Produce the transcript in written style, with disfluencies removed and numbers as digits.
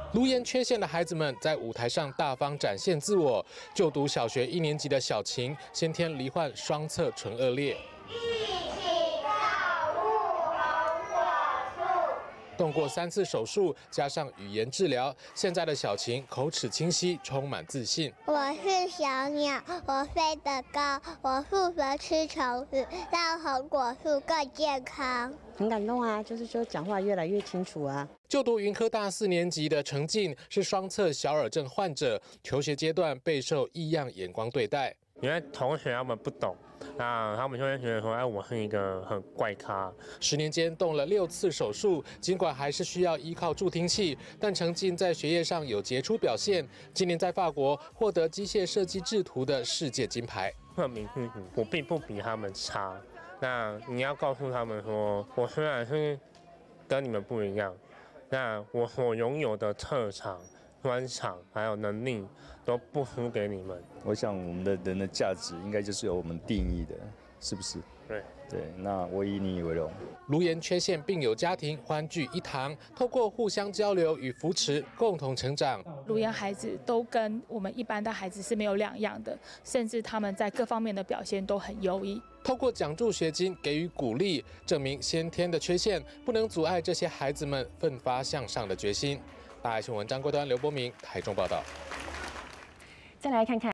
颅颜缺陷的孩子们在舞台上大方展现自我。就读小学1年级的小晴，先天罹患双侧唇腭裂。 动过3次手术，加上语言治疗，现在的小晴口齿清晰，充满自信。 我是小鸟，我飞得高，我负责吃虫子，让红果树更健康。 很感动啊，就是说讲话越来越清楚啊。 就读云科大4年级的程静是双侧小耳症患者，求学阶段备受异样眼光对待。 因为同学他们不懂，那他们就会觉得说，哎，我是一个很怪咖。 10年间动了6次手术，尽管还是需要依靠助听器，但程静在学业上有杰出表现。今年在法国获得机械设计制图的世界金牌。 我并不比他们差。那你要告诉他们说，我虽然是跟你们不一样，那我所拥有的特长。 专长还有能力都不输给你们。 我想我们的人的价值应该就是由我们定义的，是不是？ 对， 那我以你为荣。 颅颜缺陷病友家庭欢聚一堂，透过互相交流与扶持，共同成长。 颅颜孩子都跟我们一般的孩子是没有两样的，甚至他们在各方面的表现都很优异。 透过奖助学金给予鼓励，证明先天的缺陷不能阻碍这些孩子们奋发向上的决心。大爱新闻张国端、刘伯明台中报道。 再来看看。